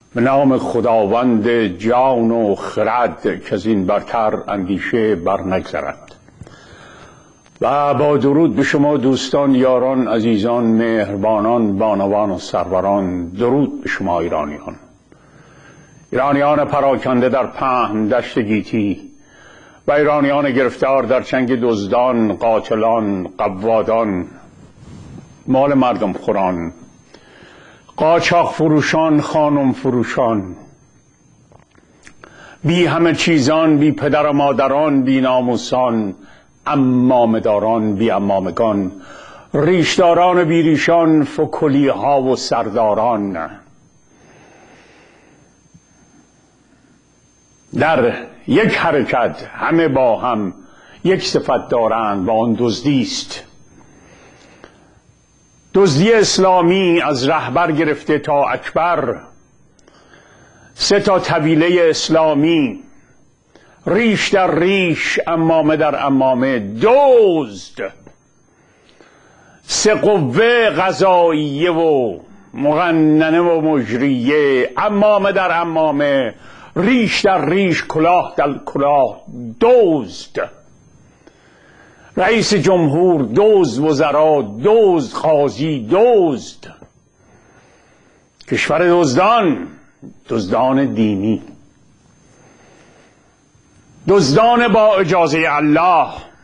به نام خداوند جان و خرد که از این برتر اندیشه بر نگذرد. و با درود به شما دوستان، یاران، عزیزان، مهربانان، بانوان و سروران، درود به شما ایرانیان پراکنده در پهن دشت گیتی و ایرانیان گرفتار در چنگ دزدان، قاتلان، قوادان، مال مردم خوران، قاچاق فروشان، خانم فروشان، بی همه چیزان، بی پدر و مادران، بی ناموسان، عمامه‌داران، بی عمامگان، ریشداران و بی ریشان، فکلی ها و سرداران، در یک حرکت همه با هم یک صفت دارند و آن دزدی است. دزدی اسلامی از رهبر گرفته تا اکبر، سه تا طویله اسلامی، ریش در ریش، عمامه در عمامه، دزد، سه قوه قضاییه و مقننه و مجریه، عمامه در عمامه، ریش در ریش، کلاه در کلاه، دزد، رئیس جمهور دزد، وزرا دزد، قاضی دزد، کشور دزدان، دزدان دینی، دزدان با اجازه الله،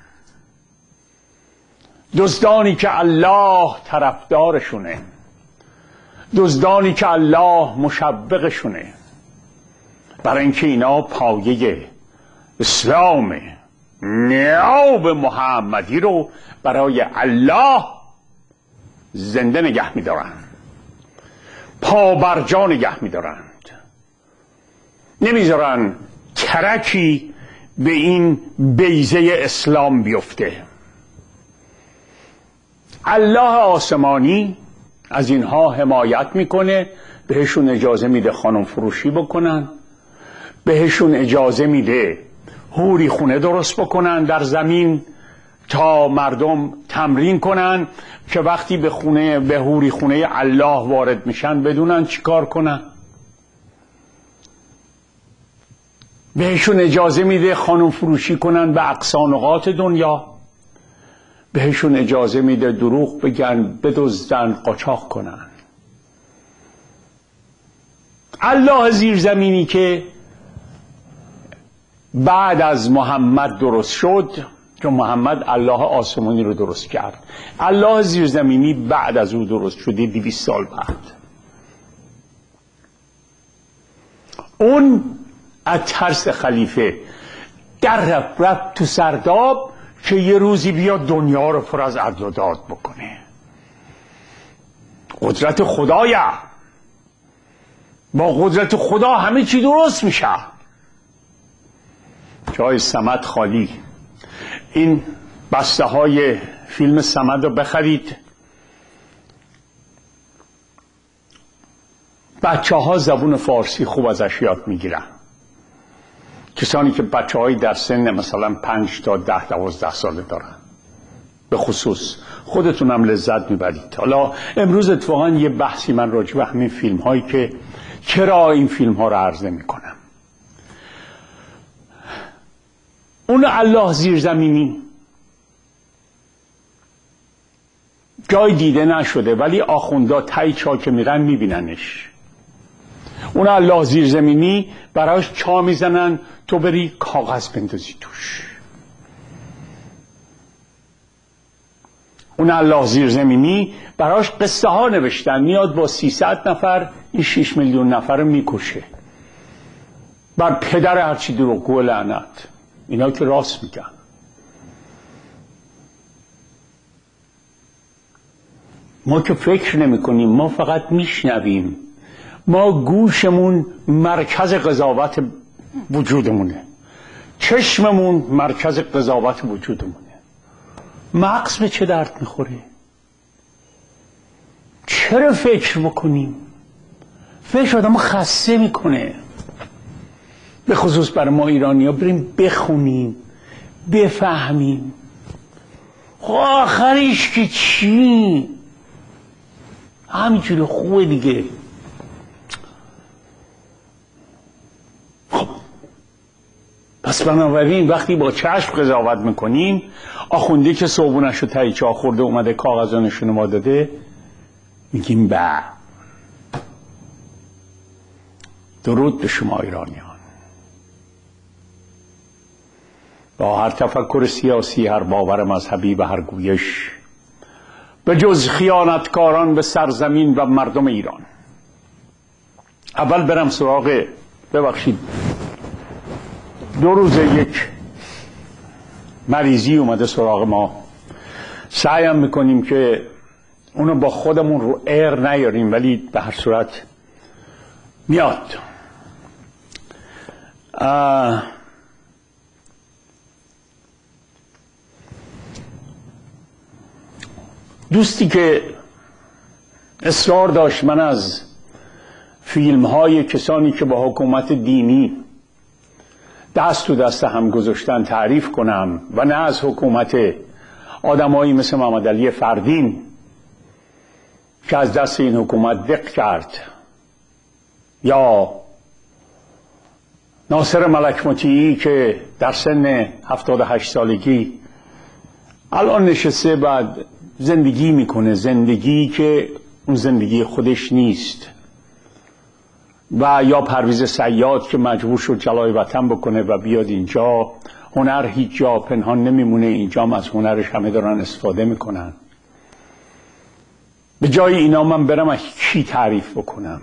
دزدانی که الله طرفدارشونه، دزدانی که الله مشوقشونه، برای اینکه اینا پایه اسلام نیاب محمدی رو برای الله زنده نگه می‌دارند، پابرجا نگه می‌دارند، نمیذارن ترکی به این بیضه اسلام بیفته. الله آسمانی از اینها حمایت میکنه، بهشون اجازه میده خانم فروشی بکنن، بهشون اجازه میده حوری خونه درست بکنن در زمین تا مردم تمرین کنن که وقتی به حوری خونه الله وارد میشن بدونن چی کار کنن. بهشون اجازه میده خانم فروشی کنن به اقصا نقاط دنیا، بهشون اجازه میده دروغ بگن، بدزدن، قاچاق کنن. الله زیرزمینی که بعد از محمد درست شد، چون محمد الله آسمانی رو درست کرد، الله زیرزمینی بعد از او درست شده 200 سال بعد. اون از ترس خلیفه در رفت تو سرداب که یه روزی بیاد دنیا رو پر از عدل و داد بکنه. قدرت خدایه، با قدرت خدا همه چی درست میشه. جای صمد خالی. این بسته های فیلم صمد رو بخرید. بچه ها زبون فارسی خوب ازش یاد میگیرن، کسانی که بچه های در سن مثلا 5 تا 10-12 ساله دارن. به خصوص خودتونم لذت میبرید. حالا امروز اتفاقا یه بحثی من راجع به همین فیلم هایی که چرا این فیلم ها رو عرض نمی کنم. اون الله زیرزمینی جای دیده نشده، ولی آخوندا تای چا که میرن میبیننش. اون الله زیرزمینی براش چا میزنن، تو بری کاغذ بندازی توش. اون الله زیرزمینی براش قصه ها نوشتن، میاد با 300 نفر این 6 میلیون نفر رو میکشه. بر پدر هرچی دروغگو لعنت. اینا که راست میگن. ما که فکر نمی کنیم، ما فقط میشنویم. ما گوشمون مرکز قضاوت وجودمونه، چشممون مرکز قضاوت وجودمونه. مغز به چه درد میخوره؟ چرا فکر بکنیم؟ فکر آدمو خسته میکنه. به خصوص برای ما ایرانی ها بریم بخونیم، بفهمیم. آخرش که چی؟ همینجوری خوبه دیگه. پس بنابراین وقتی با چشم قضاوت میکنیم، آخونده که صابونش رو تایی چاه خورده اومده کاغذا نشون ما داده، میگیم به. درود به شما ایرانیان. با هر تفکر سیاسی، هر باور مذهبی و هر گویش، به جز خیانتکاران به سرزمین و مردم ایران. اول برم سراغ، ببخشید 2 روز یک مریضی اومده سراغ ما. سعیم میکنیم که اونو با خودمون رو ایر نیاریم، ولی به هر صورت میاد. دوستی که اصرار داشت من از فیلم های کسانی که با حکومت دینی دست تو دست هم گذاشتن تعریف کنم و نه از حکومت آدمایی مثل محمد علی فردین که از دست این حکومت دق کرد، یا ناصر ملک مطیعی که در سن 78 سالگی الان نشسته بعد زندگی میکنه، زندگی که اون زندگی خودش نیست، و یا پرویز صیاد که مجبور شد جلای وطن بکنه و بیاد اینجا. هنر هیچ جا پنهان نمیمونه، اینجا هم از هنرش همه دارن استفاده میکنن. به جای اینا من برم از کی تعریف بکنم؟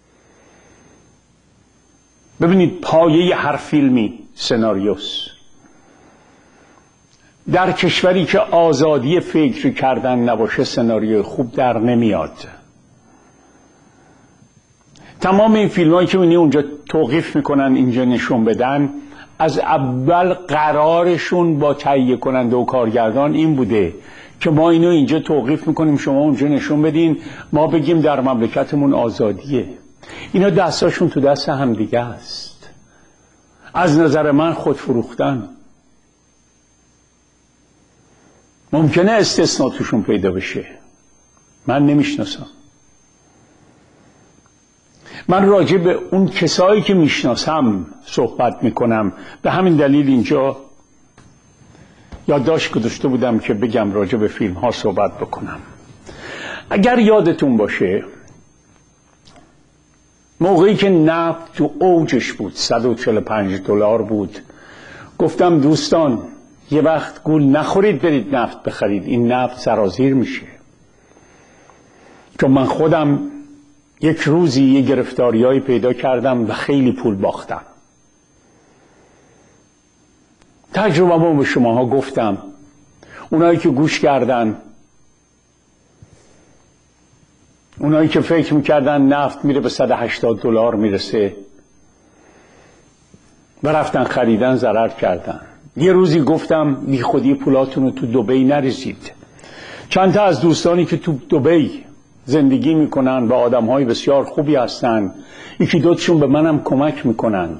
ببینید، پایه هر فیلمی سناریوس. در کشوری که آزادی فکر کردن نباشه سناریوی خوب در نمیاد. تمام این فیلم هایی که اونجا توقیف میکنن اینجا نشون بدن، از اول قرارشون با تهیه کننده و کارگردان این بوده که ما اینو اینجا توقیف میکنیم، شما اونجا نشون بدین، ما بگیم در مملکتمون آزادیه. اینا دستاشون تو دست هم دیگه است. از نظر من خودفروختن. ممکنه استثناء توشون پیدا بشه، من نمیشناسم. من راجع به اون کسایی که میشناسم صحبت میکنم. به همین دلیل اینجا یادداشت گذاشته بودم که بگم راجع به فیلم ها صحبت بکنم. اگر یادتون باشه موقعی که نفت تو اوجش بود، $145 بود، گفتم دوستان یه وقت گول نخورید برید نفت بخرید، این نفت سرازیر میشه. چون من خودم یک روزی یه گرفتاریایی پیدا کردم و خیلی پول باختم. تجربه‌مو به شماها گفتم. اونایی که گوش کردن، اونایی که فکر میکردن نفت میره به $180 میرسه و رفتن خریدن، ضرر کردن. یه روزی گفتم بی خودی پولاتون رو تو دبی نریزید. چند تا از دوستانی که تو دبی زندگی میکنن و آدمهای بسیار خوبی هستن، یکی دوتشون به منم کمک میکنند،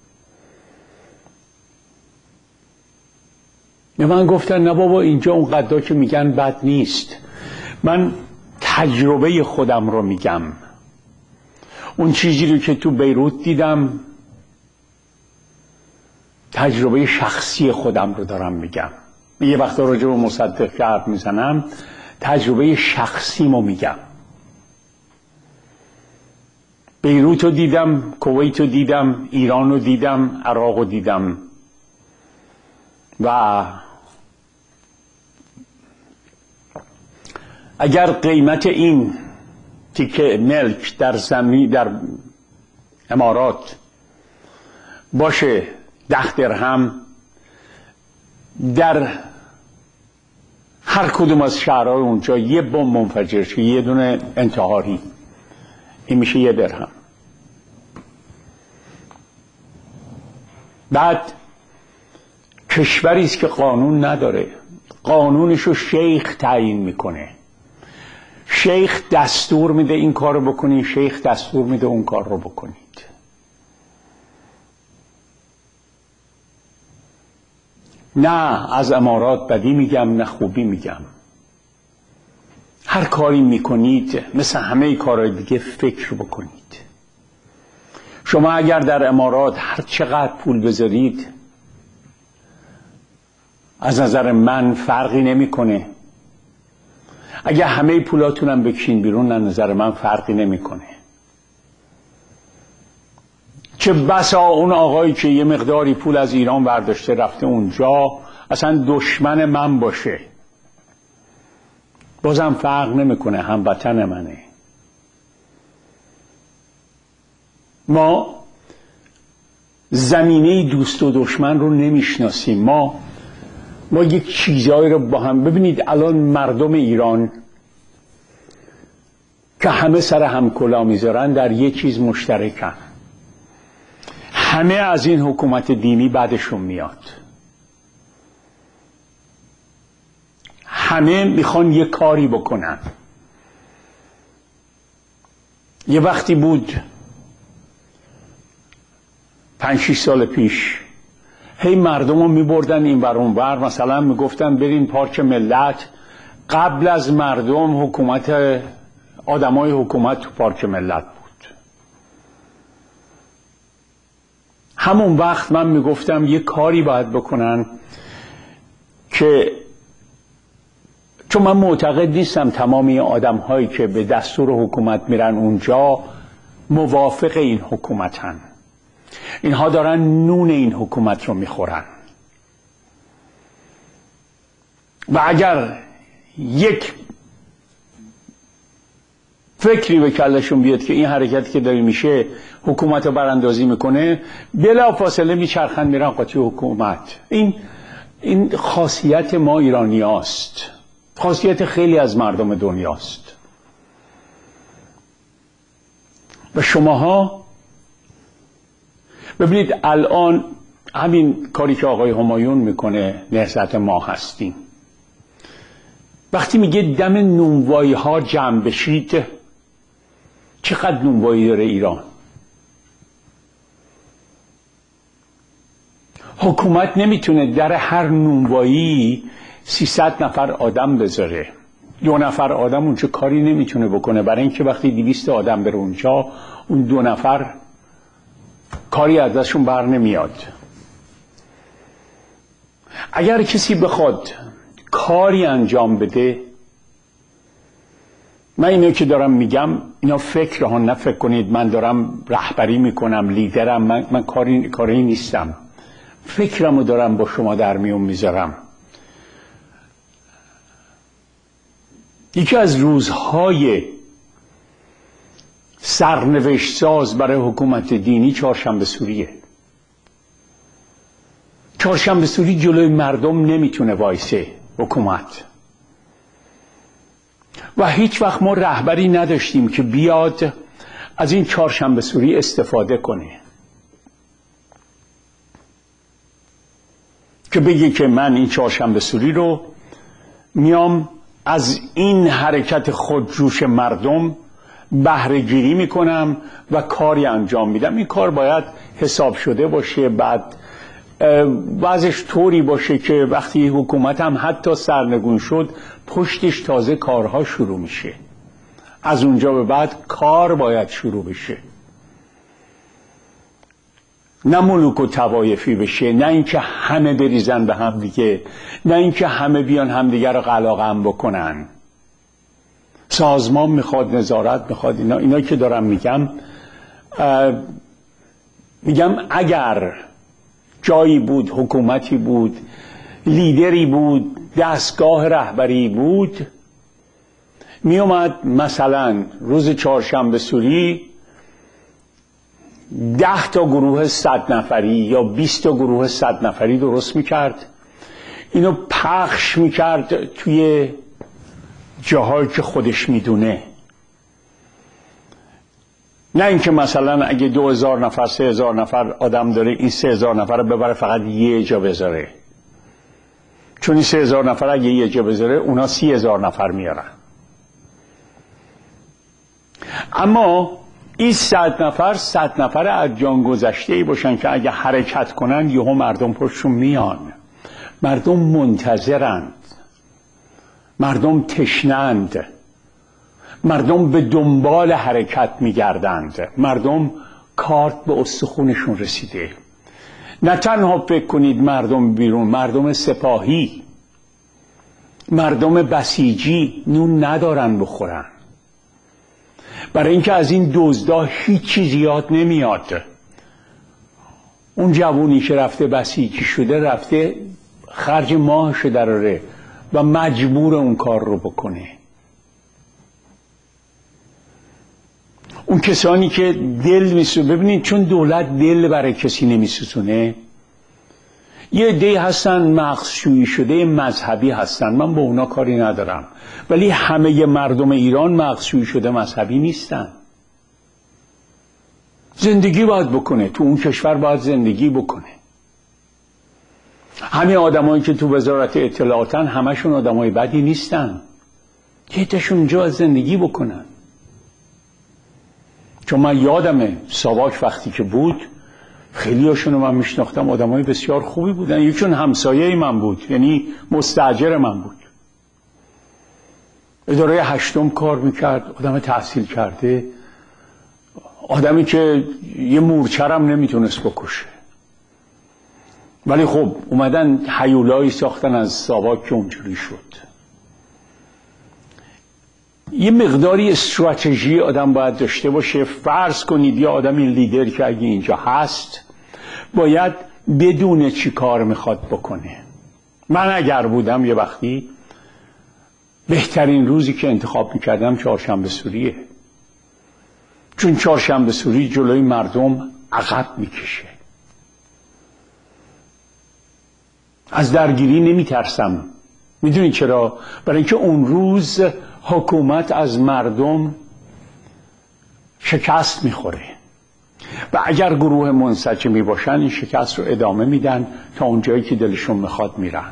به من گفتن نه بابا اینجا اون قدر که میگن بد نیست. من تجربه خودم رو میگم، اون چیزی رو که تو بیروت دیدم، تجربه شخصی خودم رو دارم میگم. یه وقتا راجع به مصدق که حرف میزنم تجربه شخصیمو میگم. بیروت رو دیدم، کویت رو دیدم، ایران رو دیدم، عراق رو دیدم و اگر قیمت این تیکه ملک در زمین در امارات باشه 10 درهم، در هر کدوم از شهرهای اونجا یه بمب منفجر شه، یه دونه انتحاری، این میشه 1 درهم. بعد کشوری است که قانون نداره، قانونشو شیخ تعیین میکنه، شیخ دستور میده این کار رو بکنید، شیخ دستور میده اون کار رو بکنید. نه از امارات بدی میگم نه خوبی میگم. هر کاری میکنید مثل همه کارهای دیگه فکر بکنید. شما اگر در امارات هر چقدر پول بذارید از نظر من فرقی نمیکنه. اگه همه پولاتونم بکشین بیرون، از نظر من فرقی نمیکنه. چه بسا اون آقایی که یه مقداری پول از ایران برداشته رفته اونجا اصلا دشمن من باشه، بازم فرق نمیکنه، هموطن منه. ما زمینه دوست و دشمن رو نمیشناسیم. ما یک چیزایی رو با هم، ببینید الان مردم ایران که همه سر هم کلا میذارن در یه چیز مشترکن، همه از این حکومت دینی بعدشون میاد. همه میخوان یه کاری بکنن. یه وقتی بود 5-6 سال پیش، هی مردم رو میبردن این ور اون ور، مثلا میگفتن برین پارک ملت، قبل از مردم حکومت، آدمای حکومت تو پارک ملت بود. همون وقت من میگفتم یه کاری باید بکنن که، چون من معتقد نیستم تمام این آدم هایی که به دستور حکومت میرن اونجا موافق این حکومتن. اینها دارن نون این حکومت رو میخورن و اگر یک فکری به کلشون بیاد که این حرکتی که داری میشه حکومت رو براندازی میکنه، بلا فاصله میچرخن میرن قاطی حکومت. این خاصیت ما ایرانی هاست، خاصیت خیلی از مردم دنیاست. و شماها ببینید الان همین کاری که آقای همایون میکنه، نهضت ما هستیم، وقتی میگه دم نونوایی ها جمع بشید، چقدر نونوایی داره ایران؟ حکومت نمیتونه در هر نونوایی 300 نفر آدم بذاره. 2 نفر آدم اونجا کاری نمیتونه بکنه، برای اینکه وقتی 200 آدم بره اونجا، اون 2 نفر کاری ازشون بر نمیاد. اگر کسی بخواد کاری انجام بده، من اینو که دارم میگم اینا فکر ها، نه فکر کنید من دارم رهبری میکنم، لیدرم، من کاری نیستم، فکرمو دارم با شما در میون میذارم. یکی از روزهای سرنوشت ساز برای حکومت دینی چهارشنبه سوریه. چهارشنبه سوری جلوی مردم نمیتونه وایسه حکومت، و هیچ وقت ما رهبری نداشتیم که بیاد از این چهارشنبه سوری استفاده کنه، که بگه که من این چهارشنبه سوری رو میام از این حرکت خودجوش مردم بهره گیری میکنم و کاری انجام میدم. این کار باید حساب شده باشه، بعد وضعش طوری باشه که وقتی حکومت هم حتی سرنگون شد، پشتش تازه کارها شروع میشه. از اونجا به بعد کار باید شروع بشه، نه ملوک و توایفی بشه، نه اینکه همه بریزن به هم دیگه، نه اینکه همه بیان همدیگه رو قلاقم بکنن. سازمان میخواد، نظارت میخواد، اینا که دارم میگم اگر جایی بود، حکومتی بود، لیدری بود، دستگاه رهبری بود، میومد مثلا روز چهارشنبه سوری 10 تا گروه 100 نفری یا 20 تا گروه 100 نفری درست میکرد، اینو پخش میکرد توی جاهایی که خودش میدونه. نه اینکه مثلا اگه 2000 نفر 3000 نفر آدم داره، این 3000 نفر رو ببره فقط یه جا بذاره، چون این 3000 نفر اگه یه جا بذاره اونا 30000 نفر میارن. اما این 100 نفر از جان گذشته ای باشن که اگه حرکت کنن یهو مردم پشتشون میان. مردم منتظرند، مردم تشنند، مردم به دنبال حرکت میگردند، مردم کارت به استخونشون رسیده. نه تنها فکر کنید مردم بیرون، مردم سپاهی، مردم بسیجی نون ندارن بخورن، برای اینکه از این دزدا هیچی زیاد نمیاد. اون جوونی که رفته بسیجی شده رفته خرج ماهش دراره و مجبور اون کار رو بکنه. اون کسانی که دل میسوزونه، ببینید چون دولت دل برای کسی نمیسوزونه، یه عده‌ای هستن مغزشویی شده مذهبی هستن، من با اونا کاری ندارم، ولی همه مردم ایران مغزشویی شده مذهبی نیستن. زندگی باید بکنه، تو اون کشور باید زندگی بکنه. همه آدمایی که تو وزارت اطلاعاتن همشون آدمای بدی نیستن، یه عده‌شون اونجا باید زندگی بکنن. چون من یادمه ساواک وقتی که بود خیلی هاشون رو من میشناختم، آدمای بسیار خوبی بودن. یکیشون همسایه من بود، یعنی مستاجر من بود، اداره 8 کار میکرد، آدم تحصیل کرده، آدمی که یه مورچرم نمیتونست بکشه، ولی خب اومدن هیولایی ساختن از ساواک که اونجوری شد. یه مقداری استراتژی آدم باید داشته باشه. فرض کنید یه آدمی لیدر که اگه اینجا هست باید بدونه چی کار میخواد بکنه. من اگر بودم یه وقتی بهترین روزی که انتخاب میکردم چهارشنبه سوریه، چون چهارشنبه سوری جلوی مردم عقب میکشه. از درگیری نمیترسم. میدونید چرا؟ برای اینکه اون روز حکومت از مردم شکست میخوره و اگر گروه منسجمی باشن این شکست رو ادامه میدن تا اونجایی که دلشون میخواد میرن.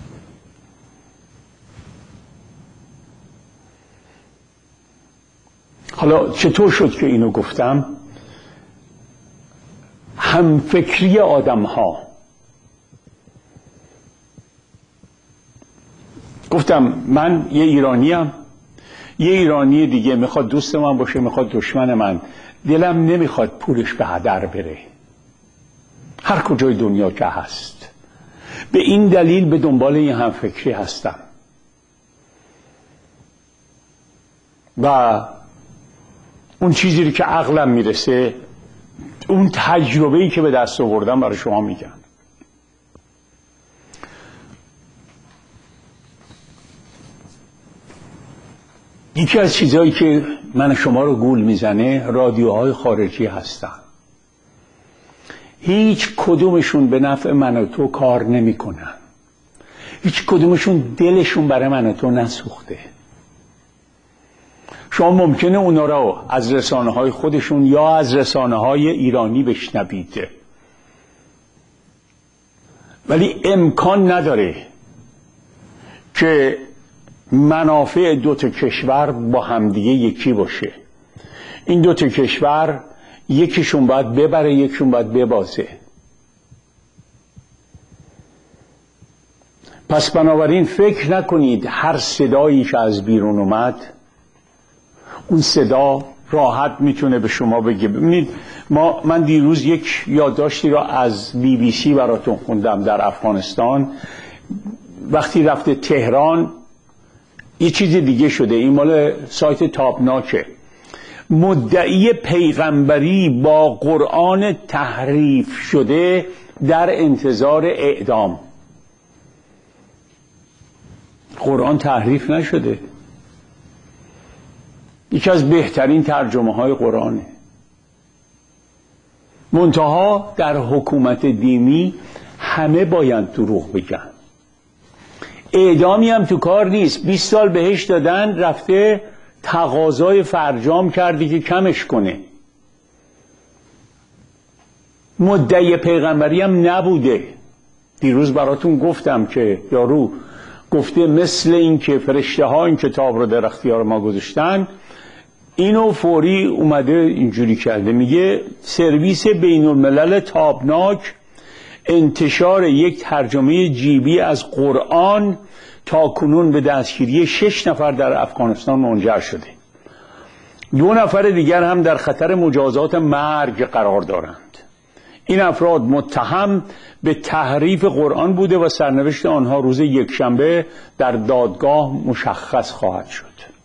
حالا چطور شد که اینو گفتم؟ همفکری آدم ها. گفتم من یه ایرانیم، یه ایرانی دیگه میخواد دوست من باشه، میخواد دشمن من، دلم نمیخواد پولش به هدر بره هر کجای دنیا که هست. به این دلیل به دنبال این همفکری هستم و اون چیزی که عقلم میرسه، اون تجربه‌ای که به دست آوردم برای شما میگم. یکی از چیزهایی که من شما رو گول میزنه رادیوهای خارجی هستن. هیچ کدومشون به نفع من و تو کار نمی کنن. هیچ کدومشون دلشون برای من و تو نسوخته. شما ممکنه اونا رو از رسانه های خودشون یا از رسانه های ایرانی بشنوید، ولی امکان نداره که منافع دو تا کشور با همدیگه یکی باشه. این دو تا کشور یکیشون باید ببره، یکیشون باید ببازه. پس بنابراین فکر نکنید هر صدایی که از بیرون اومد اون صدا راحت میتونه به شما بگه. ببینید من دیروز یک یادداشتی را از BBC براتون خوندم در افغانستان. وقتی رفته تهران یه چیز دیگه شده، این مال سایت تابناکه. مدعی پیغمبری با قرآن تحریف شده در انتظار اعدام. قرآن تحریف نشده، یکی از بهترین ترجمه های قرآنه. منتها در حکومت دینی همه باید دروغ بگن. اعدامی هم تو کار نیست. 20 سال بهش دادن، رفته تقاضای فرجام کرده که کمش کنه. مدعی پیغمبری هم نبوده. دیروز براتون گفتم که یارو گفته مثل این که فرشته ها این کتاب رو در اختیار ما گذاشتن، اینو فوری اومده اینجوری کرده. میگه سرویس بین الملل تابناک انتشار یک ترجمه جیبی از قرآن تا کنون به دستگیری 6 نفر در افغانستان منجر شده. 2 نفر دیگر هم در خطر مجازات مرگ قرار دارند. این افراد متهم به تحریف قرآن بوده و سرنوشت آنها روز یکشنبه در دادگاه مشخص خواهد شد.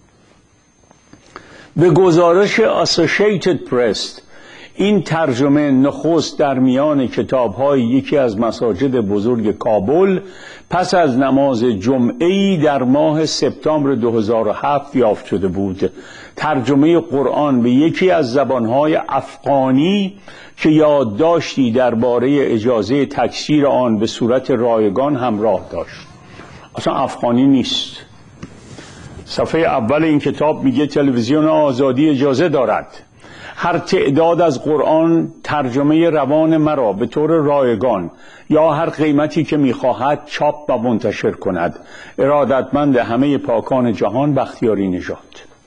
به گزارش Associated Press، این ترجمه نخست در میان کتاب‌های یکی از مساجد بزرگ کابل پس از نماز جمعه‌ای در ماه سپتامبر 2007 یافت شده بود. ترجمه قرآن به یکی از زبان‌های افغانی که یادداشتی درباره اجازه تکثیر آن به صورت رایگان همراه داشت. اصلا افغانی نیست. صفحه اول این کتاب میگه تلویزیون آزادی اجازه دارد هر تعداد از قرآن ترجمه روان مرا به طور رایگان یا هر قیمتی که میخواهد چاپ و منتشر کند. ارادتمند همه پاکان جهان، بختیاری نژاد.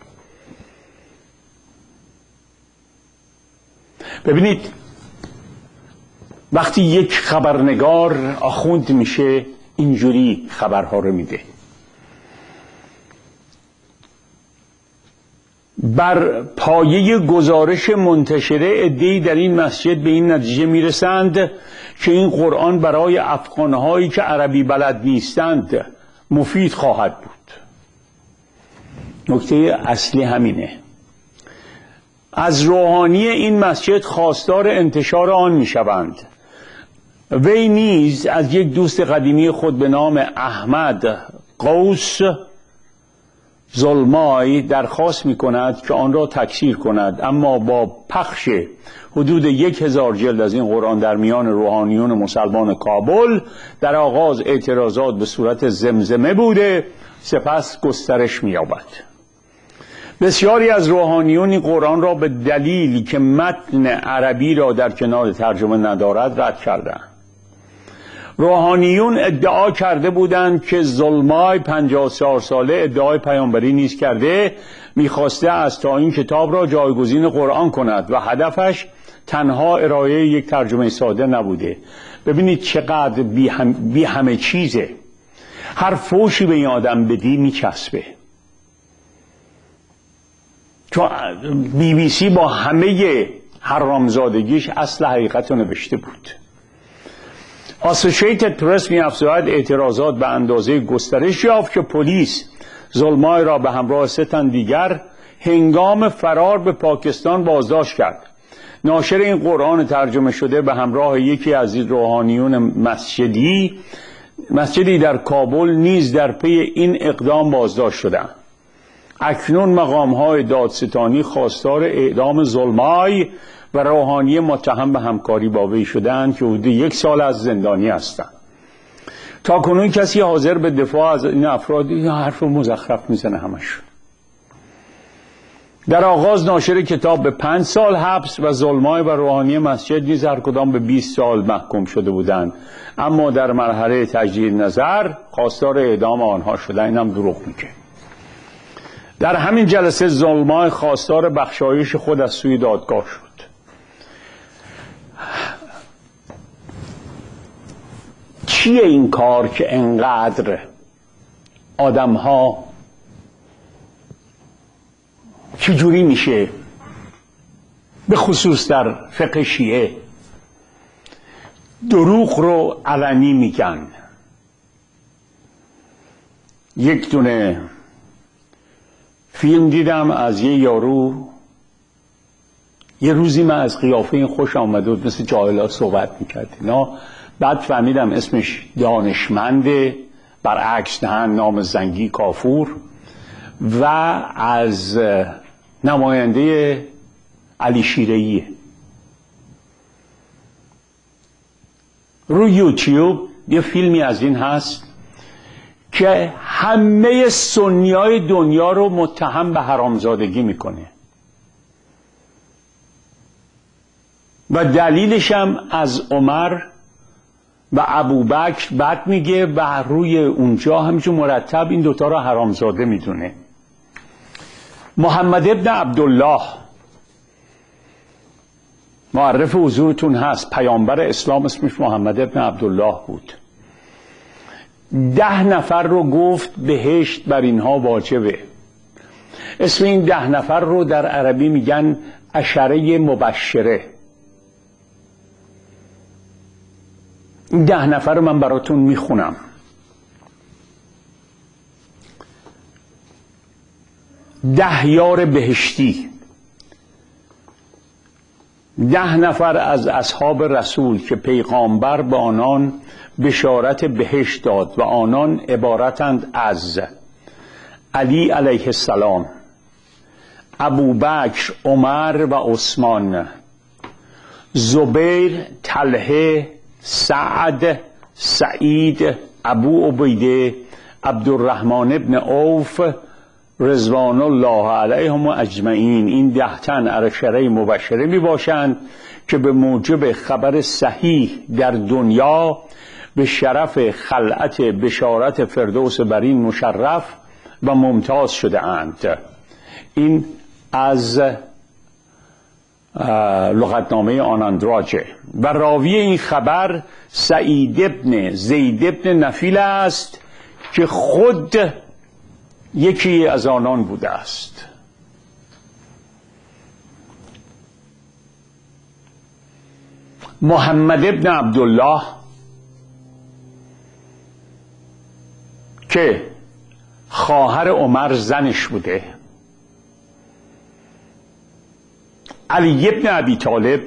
ببینید، وقتی یک خبرنگار آخوند میشه اینجوری خبرها رو میده. بر پایه گزارش منتشره عده‌ای در این مسجد به این نتیجه میرسند که این قرآن برای افغانهایی که عربی بلد نیستند مفید خواهد بود. نکته اصلی همینه. از روحانی این مسجد خواستار انتشار آن میشوند. وی نیز از یک دوست قدیمی خود به نام احمد قوس زلمای درخواست می کند که آن را تکثیر کند، اما با پخش حدود 1000 جلد از این قرآن در میان روحانیون مسلمان کابل در آغاز اعتراضات به صورت زمزمه بوده، سپس گسترش می یابد. بسیاری از روحانیون این قرآن را به دلیلی که متن عربی را در کنار ترجمه ندارد رد کردند. روحانیون ادعا کرده بودند که زلمای 54 ساله ادعای پیامبری نیز کرده، میخواسته از تا این کتاب را جایگزین قرآن کند و هدفش تنها ارائه یک ترجمه ساده نبوده. ببینید چقدر بی همه چیزه. هر فوشی به این آدم بدی میچسبه. چون BBC با همه حرامزادگیش اصل حقیقت رو نوشته بود. Associated Press می‌افزاید اعتراضات به اندازه گسترش یافت که پلیس زلمای را به همراه 3 تن دیگر هنگام فرار به پاکستان بازداشت کرد. ناشر این قرآن ترجمه شده به همراه یکی از روحانیون مسجدی در کابل نیز در پی این اقدام بازداشت شدند. اکنون مقام‌های دادستانی خواستار اعدام زلمای و روحانی متهم به همکاری با وی شدند که حدود 1 سال از زندانی هستند. تا کنون کسی حاضر به دفاع از این افراد حرف مزخرف میزنه همشون. در آغاز ناشر کتاب به 5 سال حبس و زلمای و روحانی مسجد نیز هر کدام به 20 سال محکوم شده بودند، اما در مرحله تجدید نظر خواستار اعدام آنها شدند. اینم دروغ میگه. در همین جلسه زلمای خواستار بخشایش خود از سوی دادگاه شد. چیه این کار که انقدر آدم‌ها چجوری میشه به خصوص در فقه شیعه دروغ رو علنی میگن؟ یک دونه فیلم دیدم از یه یارو، یه روزی من از قیافه این خوش آمده بود، مثل جاهلا صحبت میکرد اینا. بعد فهمیدم اسمش دانشمنده، برعکس دهن نام زنگی کافور، و از نماینده علی شیرهیه. روی یوتیوب یه فیلمی از این هست که همه سنیای دنیا رو متهم به حرامزادگی میکنه و دلیلش هم از عمر و ابوبکر بد میگه و روی اونجا همینجور مرتب این دوتا رو حرامزاده میدونه. محمد ابن عبدالله معرف حضورتون هست، پیامبر اسلام، اسمش محمد ابن عبدالله بود. 10 نفر رو گفت بهشت بر اینها واجبه. اسم این 10 نفر رو در عربی میگن عشره مبشره. این 10 نفر رو من براتون میخونم. ده یار بهشتی، 10 نفر از اصحاب رسول که پیغامبر به آنان بشارت بهشت داد و آنان عبارتند از علی علیه السلام، ابوبکر، عمر و عثمان، زبیر، طلحه، سعد، سعید، ابو عبیده، عبدالرحمن ابن عوف رضوان الله علیهم اجمعین. این 10 تن عشره مبشره می باشند که به موجب خبر صحیح در دنیا به شرف خلعت بشارت فردوس برین مشرف و ممتاز شده اند. این از لغتنامه آناندراجه و راوی این خبر سعید ابن زید ابن نفیل است که خود یکی از آنان بوده است. محمد ابن عبدالله که خواهر عمر زنش بوده، علی ابن ابی طالب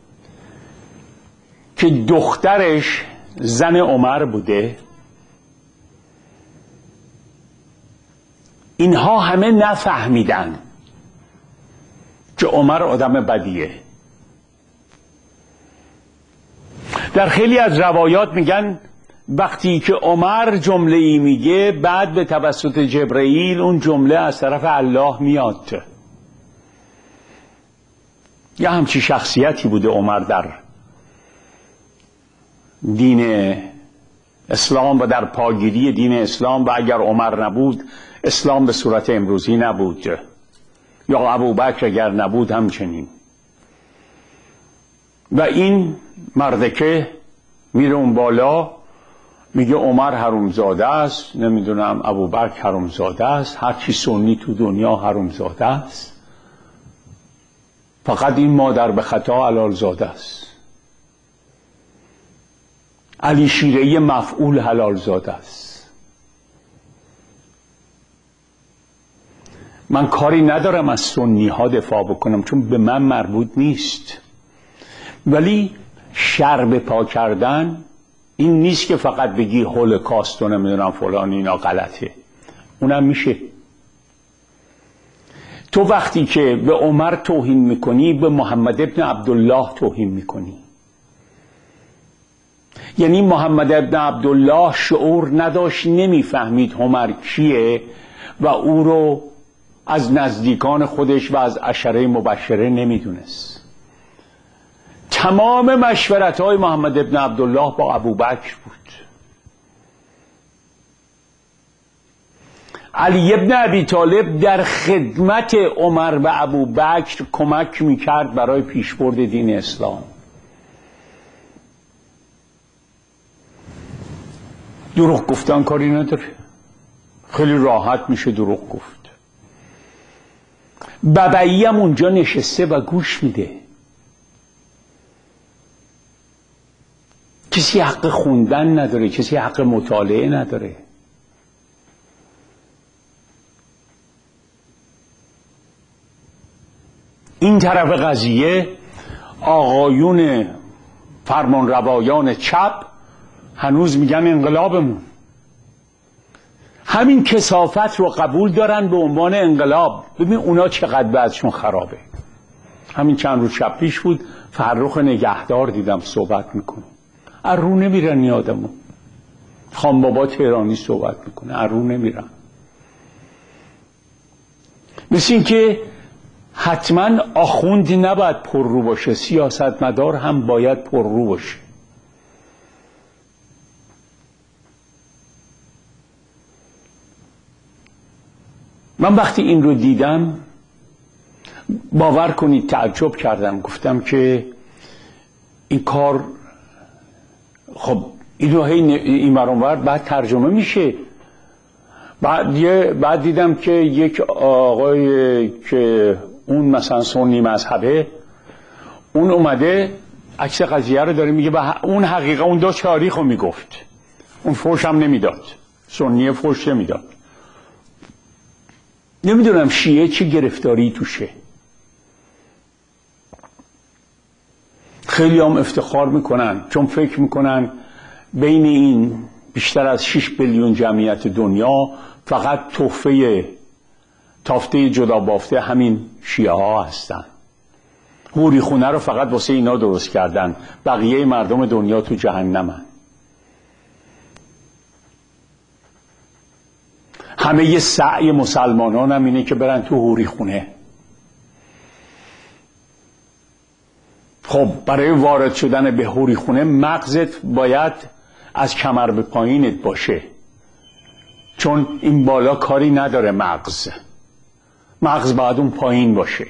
که دخترش زن عمر بوده، اینها همه نفهمیدن که عمر آدم بدیه. در خیلی از روایات میگن وقتی که عمر جمله ای میگه بعد به توسط جبرئیل اون جمله از طرف الله میاد. یا همچی شخصیتی بوده عمر در دین اسلام و در پاگیری دین اسلام، و اگر عمر نبود اسلام به صورت امروزی نبود، یا ابوبکر اگر نبود همچنین. و این مردکه میره اون بالا میگه عمر حرومزاده است، نمیدونم ابوبکر حرومزاده است، هر چی سنی تو دنیا حرومزاده است، فقط این مادر به خطا حلال زاده است. علی شیره‌ای مفعول حلال زاده است. من کاری ندارم از سنی ها دفاع بکنم چون به من مربوط نیست، ولی شر به پا کردن این نیست که فقط بگی هولوکاست و نمیدونم فلان اینا غلطه، اونم میشه. تو وقتی که به عمر توهین میکنی به محمد ابن عبدالله توهین میکنی. یعنی محمد ابن عبدالله شعور نداشت، نمیفهمید عمر کیه و او رو از نزدیکان خودش و از عشره مبشره نمیدونست. تمام مشورت های محمد ابن عبدالله با ابوبکر بود. علی ابن ابی طالب در خدمت عمر و ابوبکر کمک میکرد برای پیشبرد دین اسلام. دروغ گفتن کاری نداره، خیلی راحت میشه دروغ گفت. ببعی هم اونجا نشسته و گوش میده. کسی حق خوندن نداره، کسی حق مطالعه نداره. این طرف قضیه آقایون فرمانروایان چپ هنوز میگن انقلابمون. همین کثافت رو قبول دارن به عنوان انقلاب. ببین اونا چقدر بعدشون خرابه. همین چند روز شب پیش بود فرخ نگهدار دیدم صحبت میکنه، ارو نمیرن یادمون. خان بابا تهرانی صحبت میکنه، ارو نمیرن. مثل این که حتما آخوند نباید پر رو باشه، سیاستمدار هم باید پر رو باشه. من وقتی این رو دیدم باور کنید تعجب کردم. گفتم که این کار خب این رو این برانور بعد ترجمه میشه. بعد دیدم که یک آقای که اون مثلا سنی مذهبه، اون اومده عکس قضیه رو داره میگه به اون حقیقه اون داشت تاریخ رو میگفت، اون فوش هم نمیداد، سنیه فوش نمیداد. نمیدونم شیعه چه گرفتاری توشه. خیلی هم افتخار میکنن چون فکر میکنن بین این بیشتر از 6 بیلیون جمعیت دنیا فقط تافته جدا بافته همین شیعه ها هستن. حوری خونه رو فقط واسه اینا درست کردن، بقیه مردم دنیا تو جهنمن. همه ی سعی مسلمانان هم اینه که برن تو حوری خونه. خب برای وارد شدن به حوری خونه مغزت باید از کمر به پایینت باشه، چون این بالا کاری نداره. مغز باید اون پایین باشه.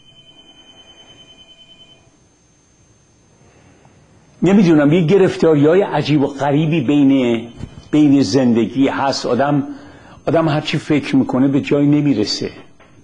نمیدونم یه گرفتاری‌های عجیب و غریبی بین زندگی هست. آدم هرچی فکر میکنه به جای نمیرسه.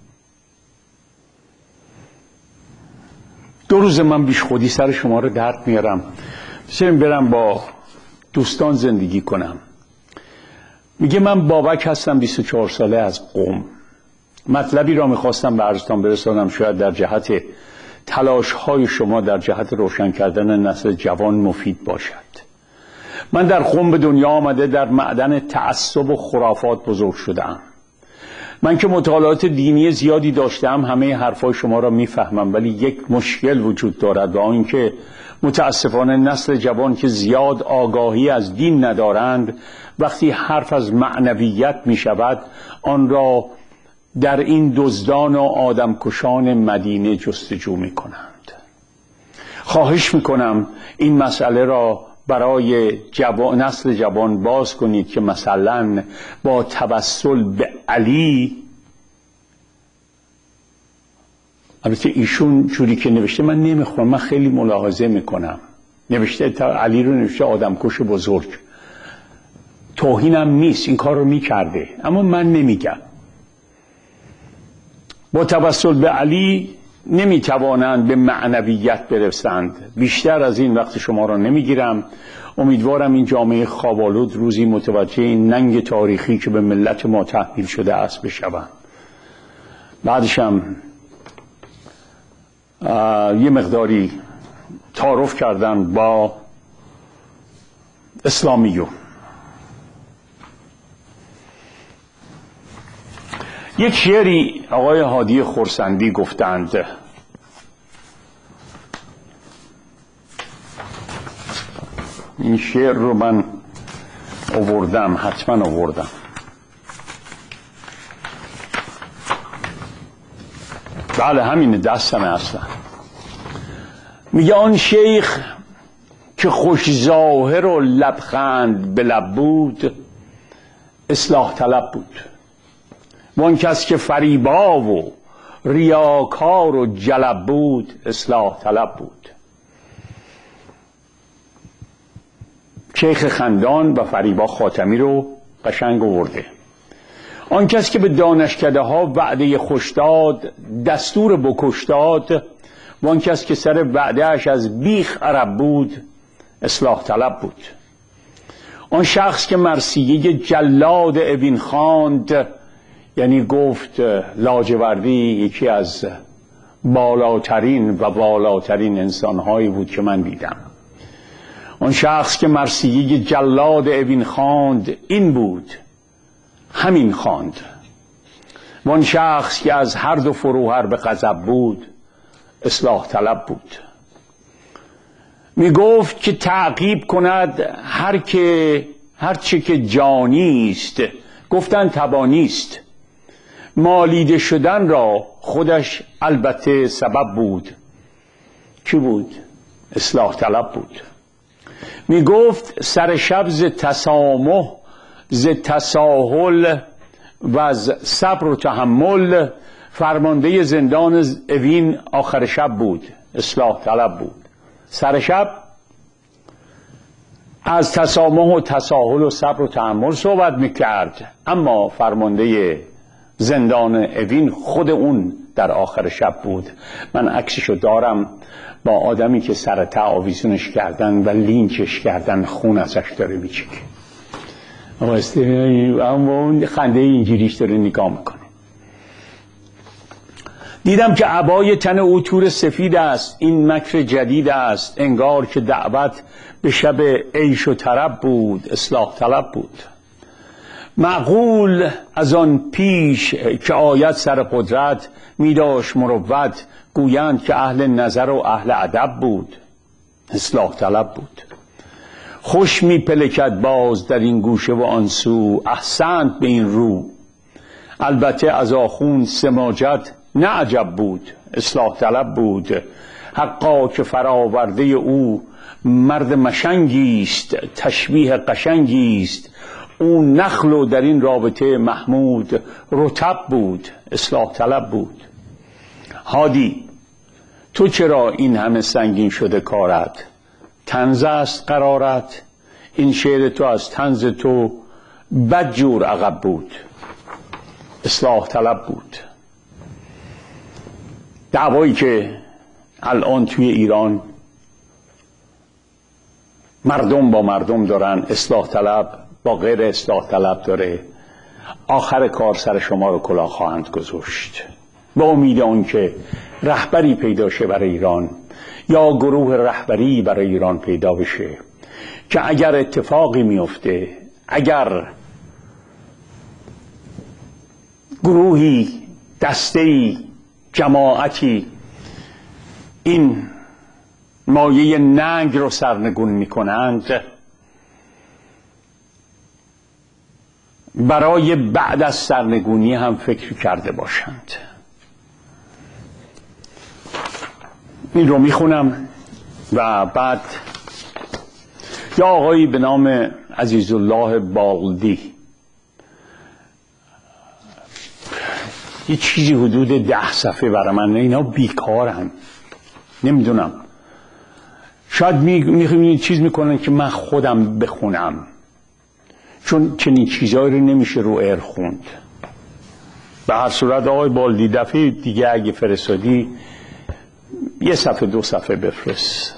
2 روز من بیش خودی سر شما رو درد میارم. برم با دوستان زندگی کنم. میگه من بابک هستم، 24 ساله، از قم. مطلبی را میخواستم به عرضتان برسانم، شاید در جهت تلاش های شما در جهت روشن کردن نسل جوان مفید باشد. من در قم به دنیا آمده در معدن تعصب و خرافات بزرگ شدم. من که مطالعات دینی زیادی داشتم همه حرفای شما را میفهمم، ولی یک مشکل وجود دارد و آن که متاسفانه نسل جوان که زیاد آگاهی از دین ندارند وقتی حرف از معنویت می شود آن را در این دزدان و آدمکشان مدینه جستجو می کنند. خواهش می کنم این مسئله را برای نسل جوان باز کنید که مثلا با توسل به علی، البته ایشون جوری که نوشته من نمیخونم، من خیلی ملاحظه میکنم، نوشته علی رو نوشته آدمکش بزرگ، توهینم نیست، این کار رو میکرده، اما من نمیگم. با توسل به علی نمیتوانند به معنویت برسند. بیشتر از این وقت شما را نمیگیرم. امیدوارم این جامعه خواب‌آلود روزی متوجه این ننگ تاریخی که به ملت ما تحمیل شده است بشوند. بعدشم یه مقداری تعارف کردن با اسلامیون. یک شعری آقای هادی خرسندی گفتند، این شعر رو من آوردم، حتما آوردم. بله همین دستمه اصلا. میگه آن شیخ که خوش ظاهر و لبخند به لب بود اصلاح طلب بود، وان کس که فریبا و ریاکار و جلب بود اصلاح طلب بود. شیخ خندان و فریبا خاتمی رو قشنگ آورده. آن کس که به دانشکده ها وعده خوش داد دستور بکش داد، وان کس که سر وعده اش از بیخ عرب بود اصلاح طلب بود. آن شخص که مرثیه جلاد اوین خواند، یعنی گفت لاجوردی یکی از بالاترین و والاترین انسانهایی بود که من دیدم. آن شخص که مرثیه جلاد اوین خواند این بود، همین خواند. وان شخص که از هر دو فروهر به غضب بود اصلاح طلب بود. می گفت که تعقیب کند هر چه که جانی است، گفتن توانی است. مالیده شدن را خودش البته سبب بود. کی بود؟ اصلاح طلب بود. می گفت سر شب ز تسامح ز تساهل و از صبر و تحمل فرمانده زندان اوین آخر شب بود، اصلاح طلب بود. سر شب از تسامح و تساهل و صبر و تحمل صحبت میکرد، اما فرمانده زندان اوین خود اون در آخر شب بود. من عکسشو دارم با آدمی که سر ته آویزونش کردن و لینچش کردن، خون ازش داره میچکه. اما اون خنده اینجوریش داره نگاه میکنه. دیدم که عبای تن او تور سفید است. این مکر جدید است، انگار که دعوت به شب عیش و طرب بود، اصلاح طلب بود. معقول از آن پیش که آید سر قدرت، می داشت مروت، گویند که اهل نظر و اهل ادب بود، اصلاح طلب بود. خوش می پلکد باز در این گوشه و آن سو، احسنت به این رو. البته از آخوند سماجت نه عجب بود، اصلاح طلب بود. حقا که فراورده او مرد مشنگیست، تشبیه قشنگیست. اون نخل و در این رابطه محمود رطب بود، اصلاح طلب بود. هادی تو چرا این همه سنگین شده کارت؟ طنز است قرارت؟ این شعر تو از طنز تو بدجور عقب بود، اصلاح طلب بود. دعوایی که الان توی ایران مردم با مردم دارن، اصلاح طلب با غیر اصلاح طلب داره، آخر کار سر شما رو کلاه خواهند گذاشت. با امید اون که رهبری پیدا شه برای ایران، یا گروه رهبری برای ایران پیدا بشه که اگر اتفاقی میفته، اگر گروهی، دسته‌ای، جماعتی این مایه ننگ رو سرنگون میکنند، برای بعد از سرنگونی هم فکر کرده باشند. این رو میخونم و بعد یا آقایی به نام عزیزالله بالدی، یه چیزی حدود 10 صفحه برای من، اینا بیکارن، نمیدونم، شاید می چیز میکنن که من خودم بخونم، چون چنین چیزایی رو نمیشه رو ایر خوند. به هر صورت آقای بالدی دفعه دیگه اگه فرستادی 1 صفحه 2 صفحه بفرست.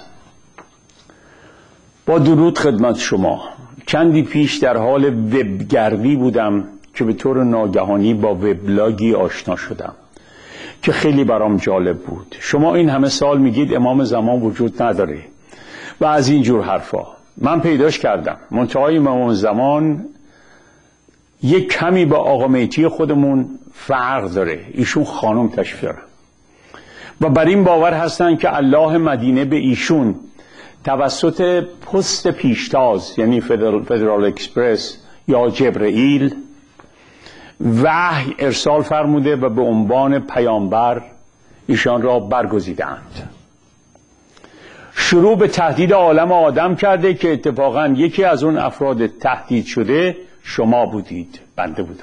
با درود خدمت شما. چندی پیش در حال وبگردی بودم که به طور ناگهانی با وبلاگی آشنا شدم که خیلی برام جالب بود. شما این همه سال میگید امام زمان وجود نداره و از این جور حرفا. من پیداش کردم. منتهای امام زمان یک کمی با آقا میتی خودمون فرق داره. ایشون خانم تشریف دارن و بر این باور هستن که الله مدینه به ایشون توسط پست پیشتاز، یعنی فدرال اکسپرس یا جبرئیل، وحی ارسال فرموده و به عنوان پیامبر ایشان را برگزیدند. شروع به تهدید عالم آدم کرده که اتفاقا یکی از اون افراد تهدید شده شما بودید، بنده بودم.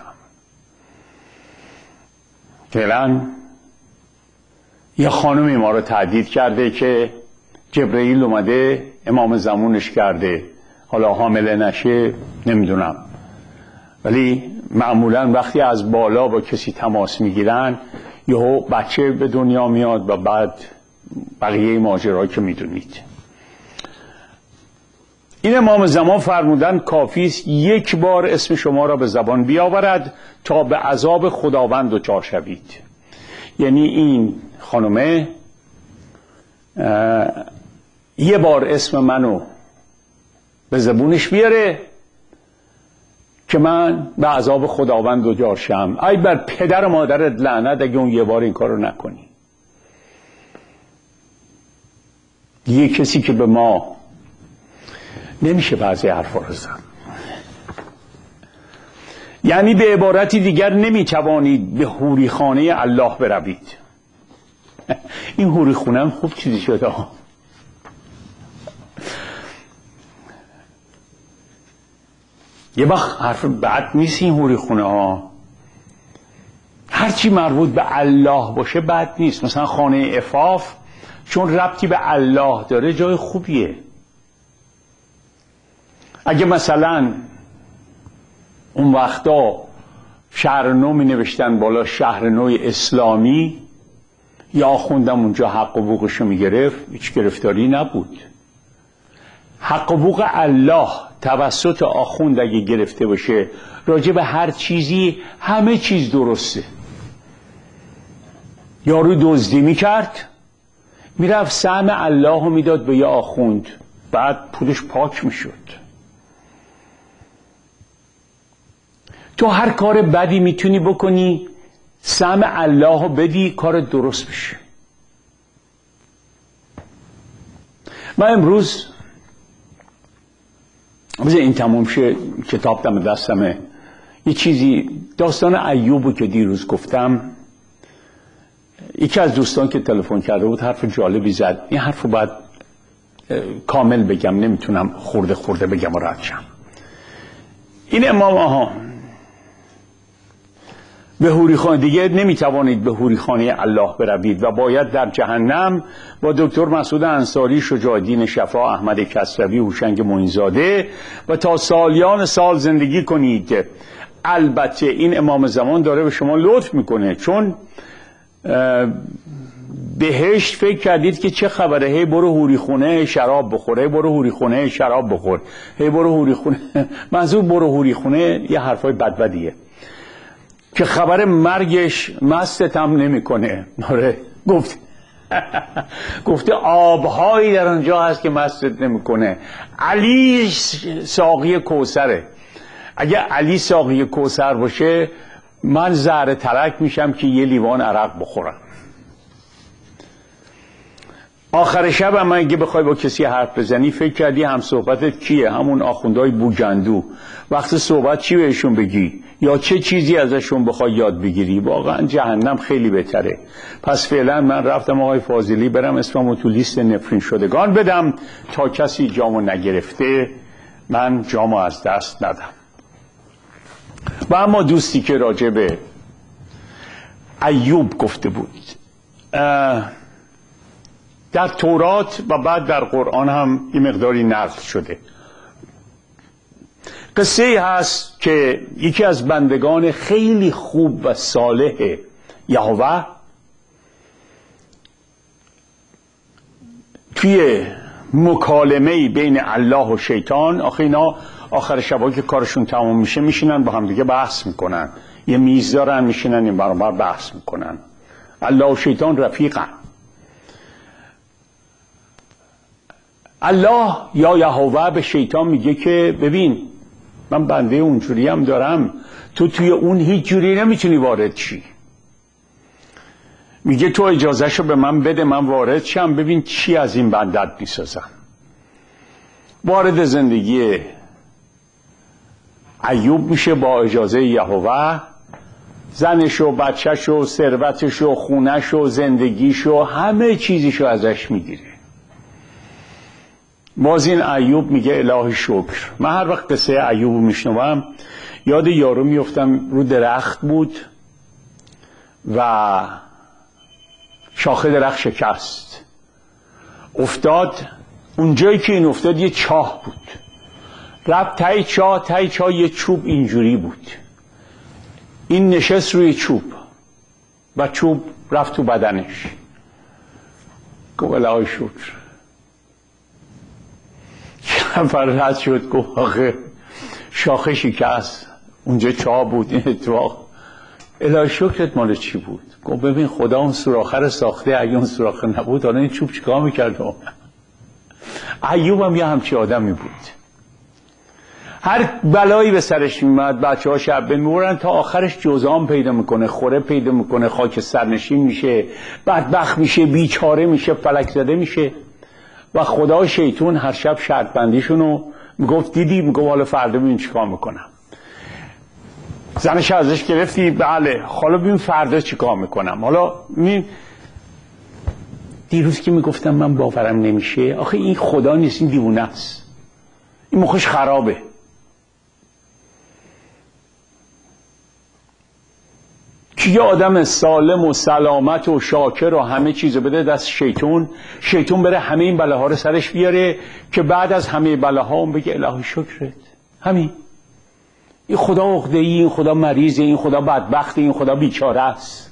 فعلا یه خانمی ما رو تهدید کرده که جبرئیل اومده امام زمانش کرده، حالا حامله نشه نمیدونم، ولی معمولا وقتی از بالا با کسی تماس میگیرن یهو بچه به دنیا میاد و بعد بقیه ماجرا که میدونید. این امام زمان فرمودن کافیست 1 بار اسم شما را به زبان بیاورد تا به عذاب خداوند دچار شوید. یعنی این خانمه 1 بار اسم منو به زبونش بیاره که من به عذاب خداوند دچار شم. ای بر پدر و مادرت لعنت اگه اون 1 بار این کارو نکنی. یه کسی که به ما نمیشه بعضی حرفا رو زد. یعنی به عبارتی دیگر نمیتوانید به حوری خانه الله بروید. این حوری خونه هم خوب چیزی شده. یه وقت حرف بد نیست این حوری خونه ها. هرچی مربوط به الله باشه بد نیست. مثلا خانه عفاف چون ربطی به الله داره جای خوبیه. اگه مثلا اون وقتا شهر نو می نوشتن بالا شهر نو اسلامی، یا آخوندم اونجا حق و حقوقشو می گرفت، هیچ گرفتاری نبود. حق و حقوق الله توسط آخوند اگه گرفته باشه راجع به هر چیزی همه چیز درسته. یارو دزدی میکرد، میرفت سهم الله رو میداد به یه آخوند، بعد پولش پاک میشد. تو هر کار بدی میتونی بکنی، سهم الله رو بدی، کار درست بشه. من امروز بذار این تموم شه، کتاب دم دستمه، یه چیزی داستان ایوب که دیروز گفتم، یکی از دوستان که تلفن کرده بود حرف جالبی زد. این حرف رو باید کامل بگم، نمیتونم خورده خورده بگم و رد شم. این امام به حوریخانه دیگه نمیتوانید به حوریخانه الله بروید و باید در جهنم با دکتر مسعود انصاری، شجاع‌الدین شفا، احمد کسروی، هوشنگ معین‌زاده و تا سالیان سال زندگی کنید. البته این امام زمان داره به شما لطف میکنه، چون بهشت فکر کردید که چه خبره، هی برو حوریخونه شراب بخور، هی برو حوریخونه شراب بخور، هی برو حوریخونه. منظور برو حوریخونه یه حرفای بدبدیه که خبر مرگش مستت هم نمیکنه. آره گفته آبهایی در اونجا هست که مستت نمیکنه. علی ساقی کوثره. اگه علی ساقی کوثر باشه من زهر ترک میشم که یه لیوان عرق بخورم. آخر شب هم اگه بخوای با کسی حرف بزنی فکر کردی هم صحبتت کیه؟ همون آخوندهای بوگندو. وقت صحبت چی بهشون بگی یا چه چیزی ازشون بخوای یاد بگیری؟ واقعا جهنم خیلی بهتره. پس فعلا من رفتم آقای فاضلی برم اسممو تو لیست نفرین شدگان بدم تا کسی جامو نگرفته من جامو از دست ندم. و اما دوستی که راجع به ایوب گفته بود، در تورات و بعد در قرآن هم یه مقداری نقل شده. قصه هست که یکی از بندگان خیلی خوب و صالح یهوه توی مکالمه بین الله و شیطان، آخه اینا آخر شبا که کارشون تمام میشه میشینن با هم دیگه بحث میکنن، یه میز دارن میشینن این برابر بحث میکنن. الله و شیطان رفیقن. الله یا یهوه به شیطان میگه که ببین من بنده اونجوری هم دارم، تو توی اون هیچ جوری نمیتونی وارد چی. میگه تو اجازهشو به من بده من وارد شم، ببین چی از این بندت میسازم. وارد زندگی ایوب میشه با اجازه یهوه. زنش و بچهش و ثروتش و خونش و زندگیش و همه چیزیشو ازش میگیره. باز این ایوب میگه الهی شکر. من هر وقت قصه ایوب میشنوم یاد یارو میفتم، رو درخت بود و شاخه درخت شکست، افتاد. اونجایی که این افتاد یه چاه بود، رفت تای چاه یه چوب اینجوری بود. این نشست روی چوب و چوب رفت تو بدنش. گفت الهی شکر. نفر رد شد گفت آخه شاخه شکست، اونجا چاه بود، این اتفاق. الهی شکرت مال چی بود؟ گفت ببین خدا اون سوراخه رو ساخته، اگه اون سوراخه نبود حالا این چوب چیکار میکرد؟ ایوب هم یه همچی آدمی بود. هر بلایی به سرش میمد بچه ها شب میبرن تا آخرش جزام پیدا میکنه، خوره پیدا میکنه، خاک سرنشین میشه، بدبخت میشه، بیچاره میشه، فلک زده میشه. و خدا و شیطون هر شب شرط بندیشونو میگفت دیدی؟ میگفت حالا فردا ببین چیکار میکنم. زنش ازش گرفتی؟ بله. حالا ببین فردا چیکار میکنم. حالا دیروز که میگفتم من باورم نمیشه، آخه این خدا نیست، این دیوونه است، این مخش خرابه. که یه آدم سالم و سلامت و شاکر و همه چیزو بده دست شیطون بره همه این بلاها رو سرش بیاره که بعد از همه بلاها اون بگه الهی شکرت. همین این خدا عقده‌ای، این خدا مریضه، این خدا بدبخته، این خدا بیچاره است.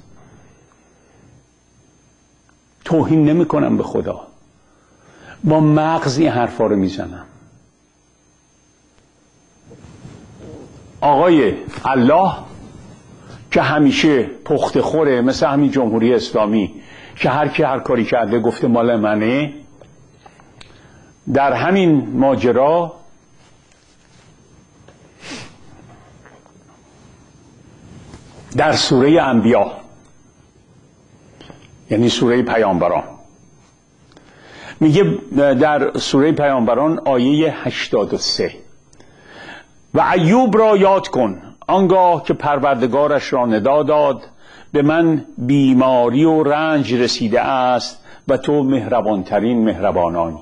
توهین نمی کنم به خدا، با مغز این حرفا رو میزنم. آقای الله که همیشه پخته خوره، مثل همین جمهوری اسلامی که هر کی هر کاری کرده گفته مال منه، در همین ماجرا در سوره انبیا، یعنی سوره پیامبران، میگه در سوره پیامبران آیه 83 و ایوب را یاد کن آنگاه که پروردگارش را ندا داد به من بیماری و رنج رسیده است و تو مهربانترین مهربانانی.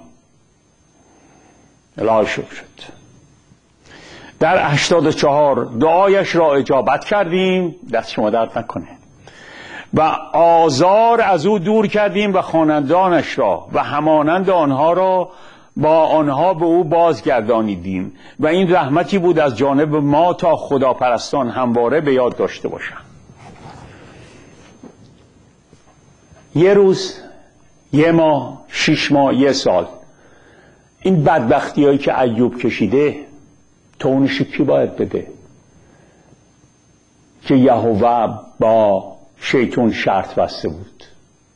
الهی شکر شد. در 84 دعایش را اجابت کردیم، دست شما درد نکنه، و آزار از او دور کردیم و خاندانش را و همانند آنها را با آنها به او بازگردانیدیم و این رحمتی بود از جانب ما تا خداپرستان همواره به یاد داشته باشند. یه روز، یه ماه، 6 ماه، یه سال، این بدبختی هایی که ایوب کشیده تونش کی باید بده؟ که یهوه با شیطان شرط بسته بود.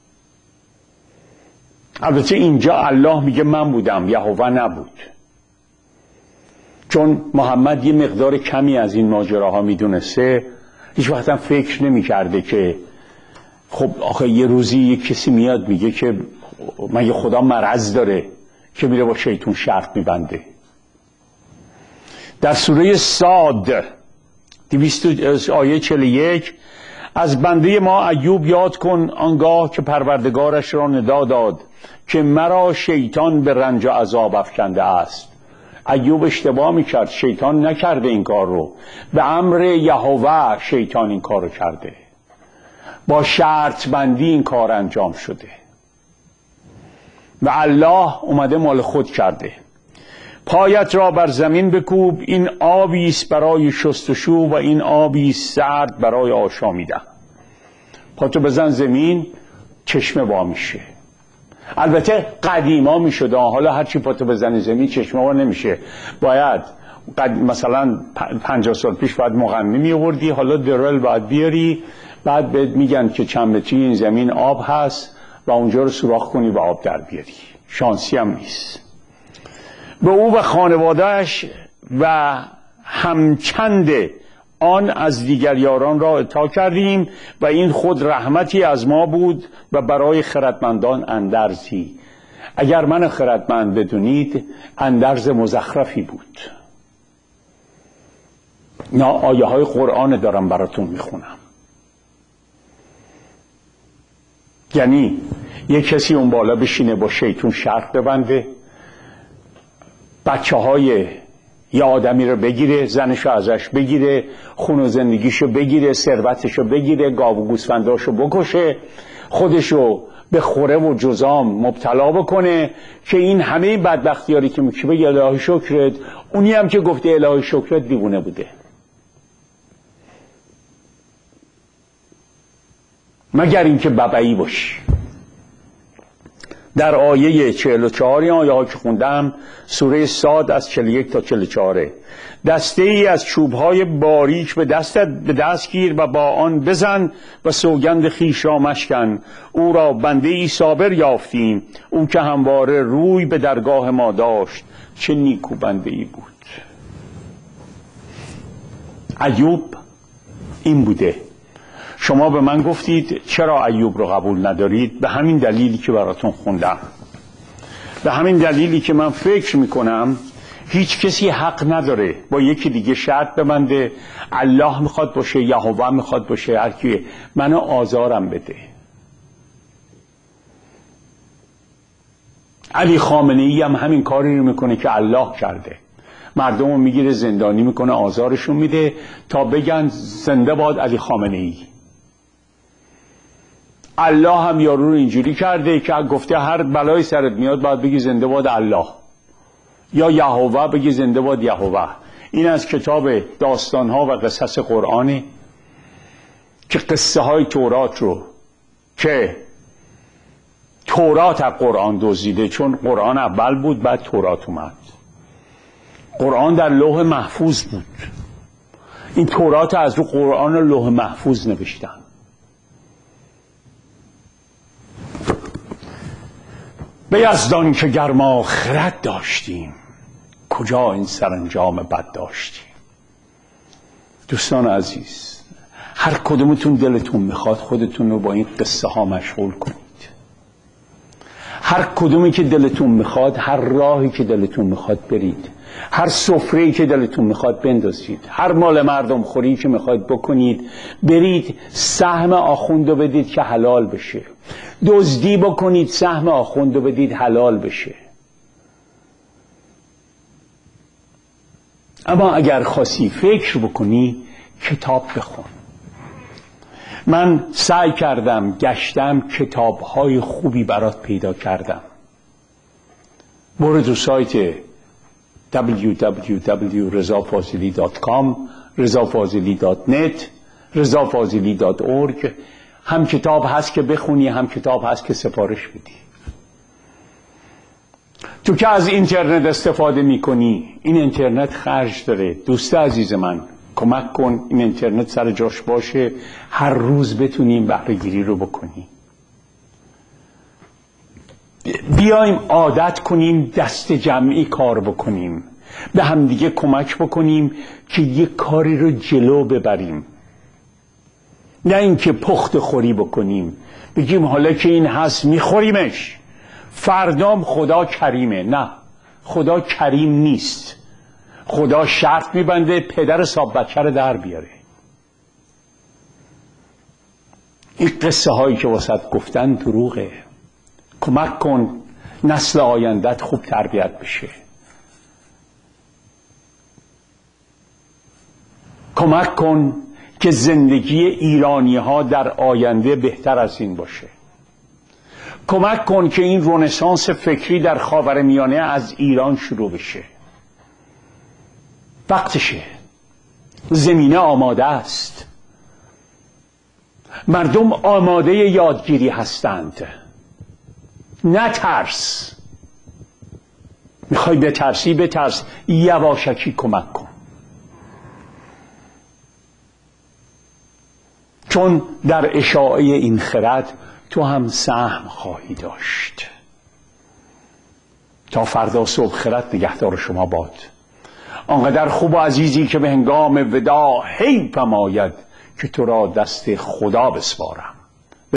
البته اینجا الله میگه من بودم، یهوه نبود، چون محمد یه مقدار کمی از این ماجراها میدونسته، هیچ وقت هم فکر نمیکرده که خب آخه یه روزی یه کسی میاد میگه که مگه خدا مرض داره که میره با شیطان شرط میبنده. در سوره صاد 200 آیه 41 از بنده ما ایوب یاد کن آنگاه که پروردگارش را ندا داد که مرا شیطان به رنج و عذاب افکنده است. ایوب اشتباه میکرد، شیطان نکرده این کار رو، به امر یهوه شیطان این کار رو کرده، با شرط بندی این کار انجام شده و الله اومده مال خود کرده. پایت را بر زمین بکوب، این آبی است برای شستشو و این آبی است سرد برای آشامیدن. پاتو بزن زمین، چشمه وا میشه. البته قدیما میشد، حالا هرچی پاتو بزنی زمین چشمه وا نمیشه. باید مثلا 50 سال پیش باید مغنی میوردی، حالا درل باید بیاری، بعد بهت میگن که چند متری این زمین آب هست و اونجا رو سوراخ کنی و آب در بیاری. شانسی هم نیست. به او و خانوادهش و همچند آن از دیگر یاران را عطا کردیم و این خود رحمتی از ما بود و برای خردمندان اندرزی. اگر من خردمند بدونید اندرز مزخرفی بود. نه، آیه های قرآن دارم براتون میخونم. یعنی یک کسی اون بالا بشینه با شیطون شرط ببنده، بچه های یه آدمی رو بگیره، زنشو ازش بگیره، خون و زندگیشو بگیره، ثروتشو بگیره، گاو و گوسفنداشو بکشه، خودشو به خوره و جزام مبتلا بکنه که این همه بدبختیاری که میشه بگه الهی شکرت. اونی هم که گفته الهی شکرت دیوونه بوده. مگر اینکه ببعی باشی. در آیه 44 این آیه ها که خوندم، سوره صاد از 41 تا 44، دسته ای از چوبهای باریک به دست گیر و با آن بزن و سوگند خویش را مشکن. او را بنده ای صابر یافتیم، او که همواره روی به درگاه ما داشت، چه نیکو بنده ای بود. ایوب این بوده. شما به من گفتید چرا ایوب رو قبول ندارید؟ به همین دلیلی که براتون خوندم، به همین دلیلی که من فکر میکنم هیچ کسی حق نداره با یکی دیگه شرط ببنده. الله میخواد باشه، یهوه میخواد باشه، هر کی منو آزارم بده. علی خامنه ای هم همین کاری رو میکنه که الله کرده. مردم رو میگیره زندانی میکنه، آزارشون میده تا بگن زنده باد علی خامنه ای. الله هم یارو رو اینجوری کرده که گفته هر بلای سرت میاد باید بگی زنده باد الله، یا یهوه بگی زنده باد یهوه. این از کتاب داستانها و قصص قرآنه که قصه های تورات رو که تورات از قرآن دزدیده، چون قرآن اول بود بعد تورات اومد. قرآن در لوح محفوظ بود، این تورات از رو قرآن لوح محفوظ نوشتن. به یزدان که گرما خرد داشتیم، کجا این سرانجام بد داشتیم. دوستان عزیز، هر کدومتون دلتون میخواد خودتون رو با این قصه ها مشغول کنید. هر کدومی که دلتون میخواد، هر راهی که دلتون میخواد برید، هر سفره‌ای که دلتون میخواد بندازید، هر مال مردم خوری که میخواد بکنید برید، سهم آخوندو بدید که حلال بشه. دزدی بکنید، سهم آخوندو بدید حلال بشه. اما اگر خاصی فکر بکنی، کتاب بخون. من سعی کردم، گشتم، کتاب‌های خوبی برات پیدا کردم. برو تو سایت www.rezafazili.com، rezafazili.net، rezafazili.org. هم کتاب هست که بخونی، هم کتاب هست که سفارش بدی. تو که از اینترنت استفاده میکنی، این اینترنت خرج داره. دوست عزیز من، کمک کن این اینترنت سر جاش باشه، هر روز بتونیم بهره گیری رو بکنیم. بیایم عادت کنیم دست جمعی کار بکنیم، به همدیگه کمک بکنیم که یک کاری رو جلو ببریم. نه اینکه پخت خوری بکنیم، بگیم حالا که این هست میخوریمش، فردام خدا کریمه. نه، خدا کریم نیست. خدا شرط میبنده پدر صاحب بچه رو در بیاره. این قصه هایی که واسط گفتن دروغه. کمک کن نسل آیندت خوب تربیت بشه. کمک کن که زندگی ایرانی ها در آینده بهتر از این باشه. کمک کن که این رنسانس فکری در خاورمیانه از ایران شروع بشه. وقتشه. زمینه آماده است. مردم آماده یادگیری هستند. نترس. میخوای بترسی بترس، یواشکی کمک کن. چون در اشاعه این خرد تو هم سهم خواهی داشت. تا فردا صبح خرد نگهدار شما باد. آنقدر خوب و عزیزی که به هنگام وداع حیفم آید که تو را دست خدا بسپارم.